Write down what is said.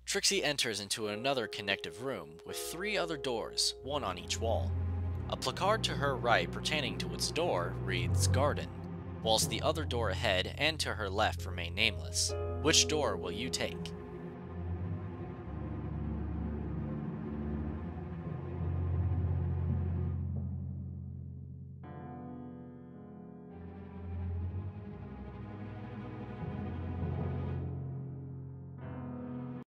Trixie enters into another connective room with 3 other doors, one on each wall. A placard to her right pertaining to its door reads Garden, whilst the other door ahead and to her left remain nameless. Which door will you take?